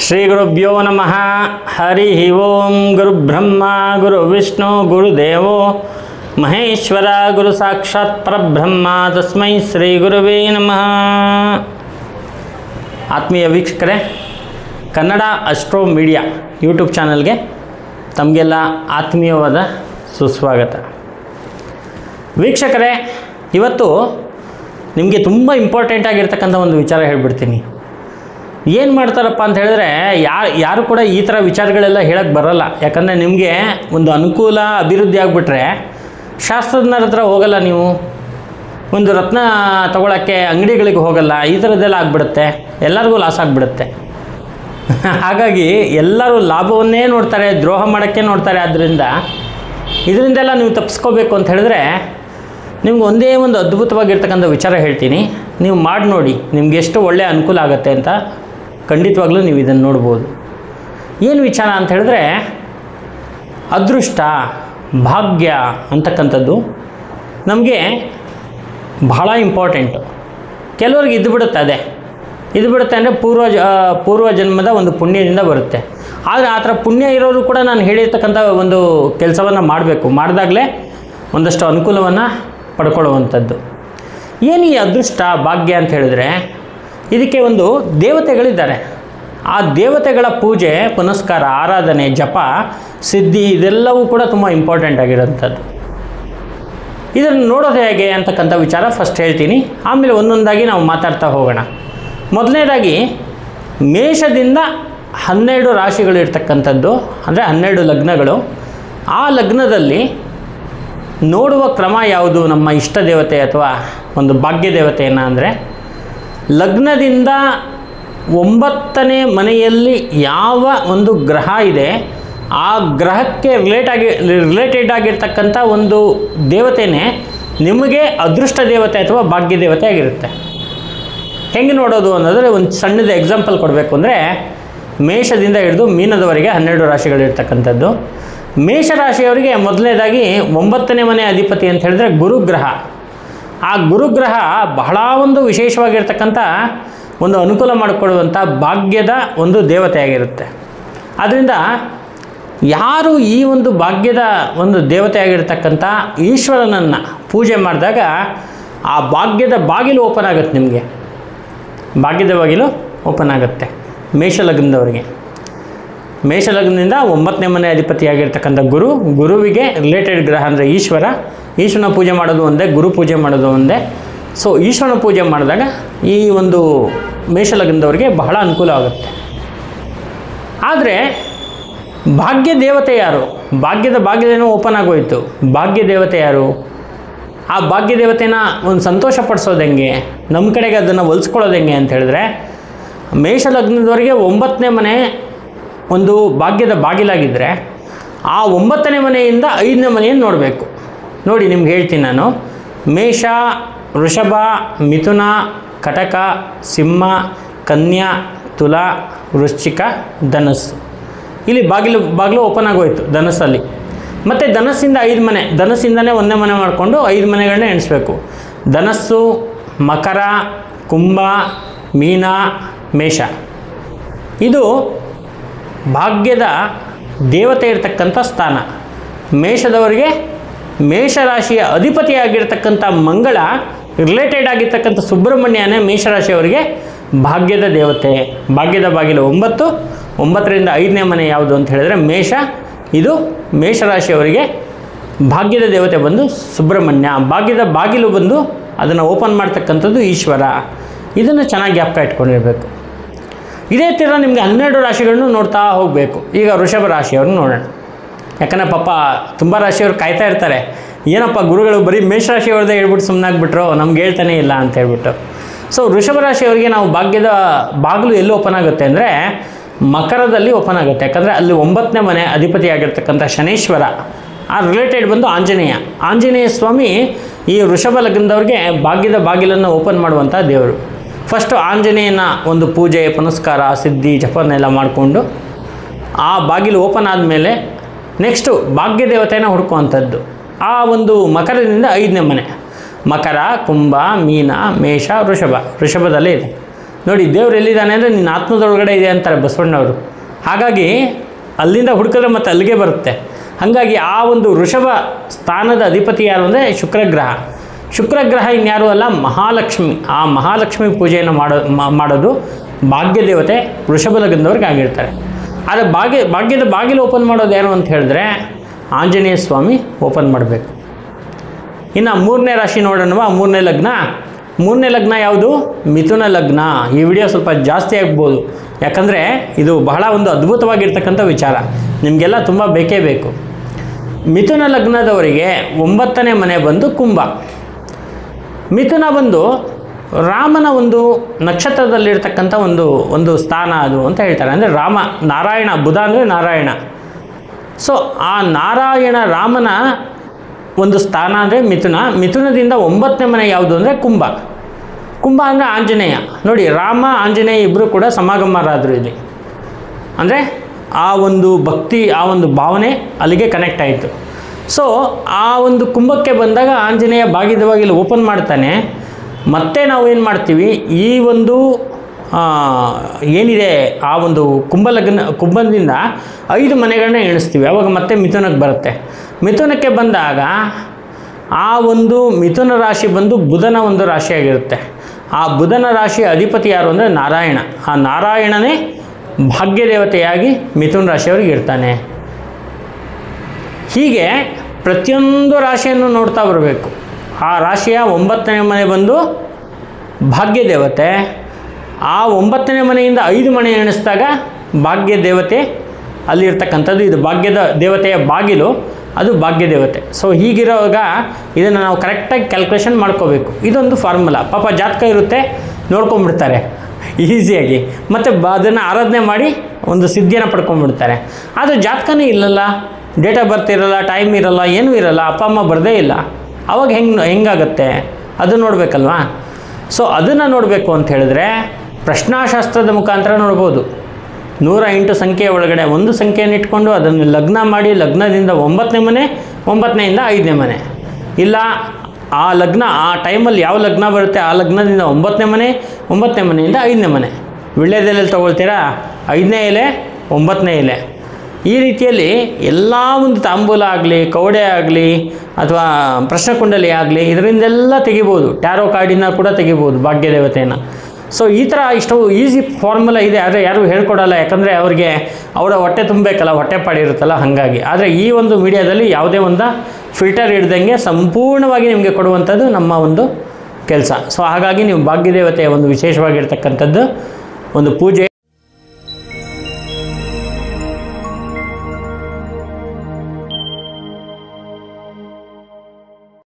ಶ್ರೀ ಗುರುಭ್ಯೋ ನಮಃ. ಹರಿ ಓಂ. ಗುರು ಬ್ರಹ್ಮ ಗುರು ವಿಷ್ಣು ಗುರುದೇವೋ ಮಹೇಶ್ವರ. ಗುರು ಸಾಕ್ಷಾತ್ ಪರಬ್ರಹ್ಮ. ತಸ್ಮೈ ಶ್ರೀ ಗುರುವೇ ನಮಃ. ಆತ್ಮೀಯ ವೀಕ್ಷಕರೇ, ಕನ್ನಡ ಅಸ್ಟ್ರೋ ಮೀಡಿಯಾ ಯೂಟ್ಯೂಬ್ ಚಾನಲ್ಗೆ ತಮಗೆಲ್ಲ ಆತ್ಮೀಯವಾದ ಸುಸ್ವಾಗತ. ವೀಕ್ಷಕರೇ, ಇವತ್ತು ನಿಮಗೆ ತುಂಬ ಇಂಪಾರ್ಟೆಂಟ್ ಆಗಿರ್ತಕ್ಕಂಥ ಒಂದು ವಿಚಾರ ಹೇಳಿಬಿಡ್ತೀನಿ. ಏನು ಮಾಡ್ತಾರಪ್ಪ ಅಂತ ಹೇಳಿದ್ರೆ, ಯಾರು ಕೂಡ ಈ ಥರ ವಿಚಾರಗಳೆಲ್ಲ ಹೇಳಕ್ಕೆ ಬರೋಲ್ಲ. ಯಾಕಂದರೆ ನಿಮಗೆ ಒಂದು ಅನುಕೂಲ ಅಭಿವೃದ್ಧಿ ಆಗಿಬಿಟ್ರೆ ಶಾಸ್ತ್ರಜ್ಞರ ಹತ್ರ ಹೋಗಲ್ಲ, ನೀವು ಒಂದು ರತ್ನ ತಗೊಳ್ಳೋಕ್ಕೆ ಅಂಗಡಿಗಳಿಗೆ ಹೋಗಲ್ಲ, ಈ ಥರದ್ದೆಲ್ಲ ಆಗಿಬಿಡುತ್ತೆ, ಎಲ್ಲರಿಗೂ ಲಾಸ್ ಆಗಿಬಿಡುತ್ತೆ. ಹಾಗಾಗಿ ಎಲ್ಲರೂ ಲಾಭವನ್ನೇ ನೋಡ್ತಾರೆ, ದ್ರೋಹ ಮಾಡೋಕ್ಕೆ ನೋಡ್ತಾರೆ. ಆದ್ದರಿಂದ ಇದರಿಂದೆಲ್ಲ ನೀವು ತಪ್ಪಿಸ್ಕೋಬೇಕು ಅಂತ ಹೇಳಿದ್ರೆ ನಿಮ್ಗೆ ಒಂದೇ ಒಂದು ಅದ್ಭುತವಾಗಿರ್ತಕ್ಕಂಥ ವಿಚಾರ ಹೇಳ್ತೀನಿ. ನೀವು ಮಾಡಿ ನೋಡಿ, ನಿಮ್ಗೆ ಎಷ್ಟು ಒಳ್ಳೆಯ ಅನುಕೂಲ ಆಗುತ್ತೆ ಅಂತ ಖಂಡಿತವಾಗ್ಲೂ ನೀವು ಇದನ್ನು ನೋಡ್ಬೋದು. ಏನು ವಿಚಾರ ಅಂತ ಹೇಳಿದ್ರೆ, ಅದೃಷ್ಟ ಭಾಗ್ಯ ಅಂತಕ್ಕಂಥದ್ದು ನಮಗೆ ಬಹಳ ಇಂಪಾರ್ಟೆಂಟು. ಕೆಲವ್ರಿಗೆ ಇದ್ದುಬಿಡುತ್ತೆ, ಇದ್ದುಬಿಡುತ್ತೆ ಅಂದರೆ ಪೂರ್ವ ಜನ್ಮದ ಒಂದು ಪುಣ್ಯದಿಂದ ಬರುತ್ತೆ. ಆದರೆ ಆ ಥರ ಪುಣ್ಯ ಇರೋರು ಕೂಡ ನಾನು ಹೇಳಿರ್ತಕ್ಕಂಥ ಒಂದು ಕೆಲಸವನ್ನು ಮಾಡಬೇಕು. ಮಾಡಿದಾಗಲೇ ಒಂದಷ್ಟು ಅನುಕೂಲವನ್ನು ಪಡ್ಕೊಳ್ಳುವಂಥದ್ದು. ಏನು ಈ ಅದೃಷ್ಟ ಭಾಗ್ಯ ಅಂತ ಹೇಳಿದ್ರೆ, ಇದಕ್ಕೆ ಒಂದು ದೇವತೆಗಳಿದ್ದಾರೆ. ಆ ದೇವತೆಗಳ ಪೂಜೆ ಪುನಸ್ಕಾರ, ಆರಾಧನೆ, ಜಪ, ಸಿದ್ಧಿ ಇದೆಲ್ಲವೂ ಕೂಡ ತುಂಬ ಇಂಪಾರ್ಟೆಂಟ್ ಆಗಿರೋಂಥದ್ದು. ಇದನ್ನು ನೋಡೋದು ಹೇಗೆ ಅಂತಕ್ಕಂಥ ವಿಚಾರ ಫಸ್ಟ್ ಹೇಳ್ತೀನಿ, ಆಮೇಲೆ ಒಂದೊಂದಾಗಿ ನಾವು ಮಾತಾಡ್ತಾ ಹೋಗೋಣ. ಮೊದಲನೇದಾಗಿ ಮೇಷದಿಂದ 12 ರಾಶಿಗಳು ಇರ್ತಕ್ಕಂಥದ್ದು, ಅಂದರೆ 12 ಲಗ್ನಗಳು. ಆ ಲಗ್ನದಲ್ಲಿ ನೋಡುವ ಕ್ರಮ ಯಾವುದು ನಮ್ಮ ಇಷ್ಟ ದೇವತೆ ಅಥವಾ ಒಂದು ಭಾಗ್ಯ ದೇವತೆಯನ್ನು ಅಂದರೆ, ಲಗ್ನದಿಂದ 9ನೇ ಮನೆಯಲ್ಲಿ ಯಾವ ಒಂದು ಗ್ರಹ ಇದೆ ಆ ಗ್ರಹಕ್ಕೆ ರಿಲೇಟೆಡ್ ಆಗಿರ್ತಕ್ಕಂಥ ಒಂದು ದೇವತೆಯೇ ನಿಮಗೆ ಅದೃಷ್ಟ ದೇವತೆ ಅಥವಾ ಭಾಗ್ಯ ದೇವತೆ ಆಗಿರುತ್ತೆ. ಹೆಂಗೆ ನೋಡೋದು ಅನ್ನೋದ್ರೆ ಒಂದು ಸಣ್ಣದ ಎಕ್ಸಾಂಪಲ್ ಕೊಡಬೇಕು ಅಂದರೆ, ಮೇಷದಿಂದ ಹಿಡಿದು ಮೀನದವರೆಗೆ 12 ರಾಶಿಗಳಿರ್ತಕ್ಕಂಥದ್ದು. ಮೇಷರಾಶಿಯವರಿಗೆ ಮೊದಲನೇದಾಗಿ 9ನೇ ಮನೆ ಅಧಿಪತಿ ಅಂತ ಹೇಳಿದ್ರೆ ಗುರುಗ್ರಹ. ಆ ಗುರುಗ್ರಹ ಬಹಳ ಒಂದು ವಿಶೇಷವಾಗಿರ್ತಕ್ಕಂಥ ಒಂದು ಅನುಕೂಲ ಮಾಡಿಕೊಡುವಂಥ ಭಾಗ್ಯದ ಒಂದು ದೇವತೆಯಾಗಿರುತ್ತೆ. ಆದ್ದರಿಂದ ಯಾರು ಈ ಒಂದು ಭಾಗ್ಯದ ಒಂದು ದೇವತೆಯಾಗಿರ್ತಕ್ಕಂಥ ಈಶ್ವರನನ್ನು ಪೂಜೆ ಮಾಡಿದಾಗ ಆ ಭಾಗ್ಯದ ಬಾಗಿಲು ಓಪನ್ ಆಗುತ್ತೆ. ನಿಮಗೆ ಭಾಗ್ಯದ ಬಾಗಿಲು ಓಪನ್ ಆಗುತ್ತೆ. ಮೇಷಲಗ್ನದವರಿಗೆ, ಮೇಷಲಗ್ನದಿಂದ 9ನೇ ಮನೆ ಅಧಿಪತಿಯಾಗಿರ್ತಕ್ಕಂಥ ಗುರುವಿಗೆ ರಿಲೇಟೆಡ್ ಗ್ರಹ ಅಂದರೆ ಈಶ್ವರನ ಪೂಜೆ ಮಾಡೋದು ಒಂದೇ, ಗುರು ಪೂಜೆ ಮಾಡೋದು ಒಂದೇ. ಸೊ ಈಶ್ವರನ ಪೂಜೆ ಮಾಡಿದಾಗ ಈ ಒಂದು ಮೇಷಲಗ್ನದವರಿಗೆ ಬಹಳ ಅನುಕೂಲ ಆಗುತ್ತೆ. ಆದರೆ ಭಾಗ್ಯ ದೇವತೆ ಯಾರು? ಭಾಗ್ಯದ ಬಾಗಿಲೇನೋ ಓಪನ್ ಆಗೋಯಿತು. ಭಾಗ್ಯ ದೇವತೆ ಯಾರು? ಆ ಭಾಗ್ಯ ದೇವತೆನ ಒಂದು ಸಂತೋಷ ಪಡಿಸೋದು ಹೆಂಗೆ, ನಮ್ಮ ಕಡೆಗೆ ಅದನ್ನು ಒಲಿಸ್ಕೊಳ್ಳೋದು ಹೆಂಗೆ ಅಂತ ಹೇಳಿದ್ರೆ, ಮೇಷಲಗ್ನದವರೆಗೆ 9ನೇ ಮನೆ ಒಂದು ಭಾಗ್ಯದ ಬಾಗಿಲಾಗಿದ್ದರೆ ಆ 9ನೇ ಮನೆಯಿಂದ 5ನೇ ಮನೆಯನ್ನು ನೋಡಬೇಕು. ನೋಡಿ ನಿಮ್ಗೆ ಹೇಳ್ತೀನಿ ನಾನು. ಮೇಷ, ವೃಷಭ, ಮಿಥುನ, ಕಟಕ, ಸಿಂಹ, ಕನ್ಯಾ, ತುಲಾ, ವೃಶ್ಚಿಕ, ಧನಸ್ಸು. ಇಲ್ಲಿ ಬಾಗಿಲು ಓಪನ್ ಆಗೋಯ್ತು ಧನಸ್ಸಲ್ಲಿ. ಮತ್ತು ಧನಸ್ಸಿಂದ 5 ಮನೆ, ಧನಸ್ಸಿಂದನೇ 1ನೇ ಮನೆ ಮಾಡಿಕೊಂಡು 5 ಮನೆಗಳನ್ನ ಎಣಿಸ್ಬೇಕು. ಧನಸ್ಸು, ಮಕರ, ಕುಂಭ, ಮೀನ, ಮೇಷ. ಇದು ಭಾಗ್ಯದ ದೇವತೆ ಇರತಕ್ಕಂಥ ಸ್ಥಾನ. ಮೇಷದವರಿಗೆ ಮೇಷರಾಶಿಯ ಅಧಿಪತಿಯಾಗಿರ್ತಕ್ಕಂಥ ಮಂಗಳ ರಿಲೇಟೆಡ್ ಆಗಿರ್ತಕ್ಕಂಥ ಸುಬ್ರಹ್ಮಣ್ಯನೇ ಮೇಷರಾಶಿಯವರಿಗೆ ಭಾಗ್ಯದ ದೇವತೆ. ಭಾಗ್ಯದ ಬಾಗಿಲು 9ರಿಂದ 5ನೇ ಮನೆ ಯಾವುದು ಅಂತ ಹೇಳಿದ್ರೆ ಮೇಷ. ಇದು ಮೇಷರಾಶಿಯವರಿಗೆ ಭಾಗ್ಯದ ದೇವತೆ ಬಂದು ಸುಬ್ರಹ್ಮಣ್ಯ. ಭಾಗ್ಯದ ಬಾಗಿಲು ಬಂದು ಅದನ್ನು ಓಪನ್ ಮಾಡ್ತಕ್ಕಂಥದ್ದು ಈಶ್ವರ. ಇದನ್ನು ಚೆನ್ನಾಗಿ ಜ್ಞಾಪಕ ಇಟ್ಕೊಂಡಿರಬೇಕು. ಇದೇ ಥರ ನಿಮಗೆ 12 ರಾಶಿಗಳನ್ನು ನೋಡ್ತಾ ಹೋಗಬೇಕು. ಈಗ ವೃಷಭ ರಾಶಿಯವ್ರನ್ನ ನೋಡೋಣ. ಯಾಕಂದರೆ ಪಾಪ ತುಂಬ ರಾಶಿಯವರು ಕಾಯ್ತಾ ಇರ್ತಾರೆ, ಏನಪ್ಪ ಗುರುಗಳು ಬರೀ ಮೇಷರಾಶಿಯವ್ರದ್ದೇ ಹೇಳ್ಬಿಟ್ಟು ಸುಮ್ಮನಾಗ್ಬಿಟ್ರು, ನಮ್ಗೆ ಹೇಳ್ತಾನೆ ಇಲ್ಲ ಅಂತ ಹೇಳ್ಬಿಟ್ಟು. ಸೊ ವೃಷಭ ರಾಶಿಯವರಿಗೆ ನಾವು ಭಾಗ್ಯದ ಬಾಗಿಲು ಎಲ್ಲಿ ಓಪನ್ ಆಗುತ್ತೆ ಅಂದರೆ ಮಕರದಲ್ಲಿ ಓಪನ್ ಆಗುತ್ತೆ. ಯಾಕಂದರೆ ಅಲ್ಲಿ 9ನೇ ಮನೆ ಅಧಿಪತಿಯಾಗಿರ್ತಕ್ಕಂಥ ಶನೇಶ್ವರ, ಆ ರಿಲೇಟೆಡ್ ಬಂದು ಆಂಜನೇಯ ಸ್ವಾಮಿ ಈ ವೃಷಭ ಲಗ್ನದವ್ರಿಗೆ ಭಾಗ್ಯದ ಬಾಗಿಲನ್ನು ಓಪನ್ ಮಾಡುವಂಥ ದೇವರು. ಫಸ್ಟು ಆಂಜನೇಯನ ಒಂದು ಪೂಜೆ ಪುನಸ್ಕಾರ ಸಿದ್ಧಿ ಜಪನೆಲ್ಲ ಮಾಡಿಕೊಂಡು ಆ ಬಾಗಿಲು ಓಪನ್ ಆದಮೇಲೆ ನೆಕ್ಸ್ಟು ಭಾಗ್ಯ ದೇವತೆನ ಹುಡುಕುವಂಥದ್ದು. ಆ ಒಂದು ಮಕರದಿಂದ 5ನೇ ಮನೆ, ಮಕರ, ಕುಂಭ, ಮೀನ, ಮೇಷ, ವೃಷಭದಲ್ಲಿ ಇದೆ. ನೋಡಿ ದೇವ್ರು ಎಲ್ಲಿದ್ದಾನೆ ಅಂದರೆ ನಿನ್ನ ಆತ್ಮದೊಳಗಡೆ ಇದೆ ಅಂತಾರೆ ಬಸವಣ್ಣವರು. ಹಾಗಾಗಿ ಅಲ್ಲಿಂದ ಹುಡುಕಿದ್ರೆ ಮತ್ತೆ ಅಲ್ಲಿಗೆ ಬರುತ್ತೆ. ಹಾಗಾಗಿ ಆ ಒಂದು ವೃಷಭ ಸ್ಥಾನದ ಅಧಿಪತಿ ಯಾರು ಅಂದರೆ ಶುಕ್ರಗ್ರಹ. ಶುಕ್ರಗ್ರಹ ಇನ್ಯಾರು ಅಲ್ಲ, ಮಹಾಲಕ್ಷ್ಮಿ. ಆ ಮಹಾಲಕ್ಷ್ಮಿ ಪೂಜೆಯನ್ನು ಮಾಡೋದು ಭಾಗ್ಯ ದೇವತೆ ವೃಷಭ ಲಗ್ನದವ್ರಿಗೆ ಆಗಿರ್ತಾರೆ. ಆದರೆ ಭಾಗ್ಯದ ಬಾಗಿಲು ಓಪನ್ ಮಾಡೋದು ಯಾರು ಅಂತ ಹೇಳಿದ್ರೆ ಆಂಜನೇಯ ಸ್ವಾಮಿ ಓಪನ್ ಮಾಡಬೇಕು. ಇನ್ನು 3ನೇ ರಾಶಿ ನೋಡೋಣ. 3ನೇ ಲಗ್ನ ಯಾವುದು? ಮಿಥುನ ಲಗ್ನ. ಈ ವಿಡಿಯೋ ಸ್ವಲ್ಪ ಜಾಸ್ತಿ ಆಗ್ಬೋದು, ಯಾಕಂದರೆ ಇದು ಬಹಳ ಒಂದು ಅದ್ಭುತವಾಗಿರ್ತಕ್ಕಂಥ ವಿಚಾರ, ನಿಮಗೆಲ್ಲ ತುಂಬ ಬೇಕೇ ಬೇಕು. ಮಿಥುನ ಲಗ್ನದವರಿಗೆ 9ನೇ ಮನೆ ಬಂದು ಕುಂಭ. ಮಿಥುನ ಬಂದು ರಾಮನ ಒಂದು ನಕ್ಷತ್ರದಲ್ಲಿರ್ತಕ್ಕಂಥ ಒಂದು ಸ್ಥಾನ ಅದು ಅಂತ ಹೇಳ್ತಾರೆ. ಅಂದರೆ ನಾರಾಯಣ, ಬುಧ ಅಂದರೆ ನಾರಾಯಣ. ಸೊ ಆ ನಾರಾಯಣ ರಾಮನ ಒಂದು ಸ್ಥಾನ ಅಂದರೆ ಮಿಥುನದಿಂದ 9ನೇ ಮನೆ ಯಾವುದು ಅಂದರೆ ಕುಂಭ. ಅಂದರೆ ಆಂಜನೇಯ. ನೋಡಿ, ರಾಮ ಆಂಜನೇಯ ಇಬ್ಬರು ಕೂಡ ಸಮಾಗಮರಾದರು ಇಲ್ಲಿ. ಅಂದರೆ ಆ ಒಂದು ಭಕ್ತಿ, ಆ ಒಂದು ಭಾವನೆ ಅಲ್ಲಿಗೆ ಕನೆಕ್ಟ್ ಆಯಿತು. ಸೊ ಆ ಒಂದು ಕುಂಭಕ್ಕೆ ಬಂದಾಗ ಆಂಜನೇಯ ಬಾಗಿಲು ಓಪನ್ ಮಾಡ್ತಾನೆ. ಮತ್ತೆ ನಾವು ಏನು ಮಾಡ್ತೀವಿ, ಈ ಒಂದು ಏನಿದೆ ಆ ಒಂದು ಕುಂಭದಿಂದ 5 ಮನೆಗಳನ್ನ ಎಣಿಸ್ತೀವಿ. ಆವಾಗ ಮತ್ತೆ ಮಿಥುನಕ್ಕೆ ಬರುತ್ತೆ. ಮಿಥುನಕ್ಕೆ ಬಂದಾಗ ಆ ಒಂದು ಮಿಥುನ ರಾಶಿ ಬಂದು ಬುಧನ ಒಂದು ರಾಶಿಯಾಗಿರುತ್ತೆ. ಆ ಬುಧನ ರಾಶಿ ಅಧಿಪತಿ ಯಾರು ಅಂದರೆ ನಾರಾಯಣ. ಆ ನಾರಾಯಣನೇ ಭಾಗ್ಯ ದೇವತೆಯಾಗಿ ಮಿಥುನ ರಾಶಿಯವರಿಗೆ ಇರ್ತಾನೆ. ಹೀಗೆ ಪ್ರತಿಯೊಂದು ರಾಶಿಯನ್ನು ನೋಡ್ತಾ ಬರಬೇಕು. ಆ ರಾಶಿಯ 9ನೇ ಮನೆ ಬಂದು ಭಾಗ್ಯ ದೇವತೆ. ಆ 9ನೇ ಮನೆಯಿಂದ 5 ಮನೆ ಎಣಿಸಿದಾಗ ಭಾಗ್ಯ ದೇವತೆ ಅಲ್ಲಿರ್ತಕ್ಕಂಥದ್ದು. ಇದು ಭಾಗ್ಯದ ದೇವತೆಯ ಬಾಗಿಲು, ಅದು ಭಾಗ್ಯ ದೇವತೆ. ಸೊ ಹೀಗಿರೋವಾಗ ಇದನ್ನು ನಾವು ಕರೆಕ್ಟಾಗಿ ಕ್ಯಾಲ್ಕುಲೇಷನ್ ಮಾಡ್ಕೋಬೇಕು. ಇದೊಂದು ಫಾರ್ಮುಲಾ. ಪಾಪ ಜಾತಕ ಇರುತ್ತೆ, ನೋಡ್ಕೊಂಡ್ಬಿಡ್ತಾರೆ ಈಸಿಯಾಗಿ, ಮತ್ತು ಅದನ್ನು ಆರಾಧನೆ ಮಾಡಿ ಒಂದು ಸಿದ್ಧಿಯನ್ನು ಪಡ್ಕೊಂಡ್ಬಿಡ್ತಾರೆ. ಆದರೆ ಜಾತಕನೇ ಇಲ್ಲಲ್ಲ, ಡೇಟ್ ಆಫ್ ಬರ್ತ್ ಇರಲ್ಲ, ಟೈಮ್ ಇರಲ್ಲ, ಏನೂ ಇರಲ್ಲ, ಅಪ್ಪ ಅಮ್ಮ ಬರದೇ ಇಲ್ಲ. ಆವಾಗ ಹೆಂಗಾಗತ್ತೆ ಅದು ನೋಡಬೇಕಲ್ವಾ. ಸೊ ಅದನ್ನು ನೋಡಬೇಕು ಅಂತ ಹೇಳಿದ್ರೆ ಪ್ರಶ್ನಾಶಾಸ್ತ್ರದ ಮುಖಾಂತರ ನೋಡ್ಬೋದು. 108 ಸಂಖ್ಯೆಯ ಒಳಗಡೆ ಒಂದು ಸಂಖ್ಯೆಯನ್ನು ಇಟ್ಕೊಂಡು ಅದನ್ನು ಲಗ್ನ ಮಾಡಿ, ಲಗ್ನದಿಂದ 9ನೇ ಮನೆ, 9ನೇಯಿಂದ 5ನೇ ಮನೆ, ಇಲ್ಲ ಆ ಲಗ್ನ ಆ ಟೈಮಲ್ಲಿ ಯಾವ ಲಗ್ನ ಬರುತ್ತೆ ಆ ಲಗ್ನದಿಂದ 9ನೇ ಮನೆ, 9ನೇ ಮನೆಯಿಂದ 5ನೇ ಮನೆ. ವಿಳ್ಯದೆಲೆಯಲ್ಲಿ ತೊಗೊಳ್ತೀರಾ, 5ನೇ ಎಲೆ, 9ನೇ ಎಲೆ. ಈ ರೀತಿಯಲ್ಲಿ ಎಲ್ಲ ಒಂದು ತಾಂಬೂಲ ಆಗಲಿ, ಕವಡೆ ಆಗಲಿ, ಅಥವಾ ಪ್ರಶ್ನಕುಂಡಲಿ ಆಗಲಿ, ಇದರಿಂದೆಲ್ಲ ತೆಗಿಬೋದು. ಟ್ಯಾರೋ ಕಾರ್ಡಿನ ಕೂಡ ತೆಗಿಬೋದು ಭಾಗ್ಯ ದೇವತೆಯನ್ನು. ಸೊ ಈ ಥರ ಇಷ್ಟು ಈಸಿ ಫಾರ್ಮುಲಾ ಇದೆ. ಆದರೆ ಯಾರೂ ಹೇಳ್ಕೊಡಲ್ಲ, ಯಾಕಂದರೆ ಅವರಿಗೆ ಅವರ ಹೊಟ್ಟೆ ತುಂಬಬೇಕಲ್ಲ, ಹೊಟ್ಟೆ ಪಾಡಿರುತ್ತಲ್ಲ, ಹಾಗಾಗಿ. ಆದರೆ ಈ ಒಂದು ಮೀಡಿಯಾದಲ್ಲಿ ಯಾವುದೇ ಒಂದು ಫಿಲ್ಟರ್ ಹಿಡ್ದಂಗೆ ಸಂಪೂರ್ಣವಾಗಿ ನಿಮಗೆ ಕೊಡುವಂಥದ್ದು ನಮ್ಮ ಒಂದು ಕೆಲಸ. ಸೊ ಹಾಗಾಗಿ ನೀವು ಭಾಗ್ಯ ದೇವತೆಯ ಒಂದು ವಿಶೇಷವಾಗಿರ್ತಕ್ಕಂಥದ್ದು ಒಂದು ಪೂಜೆ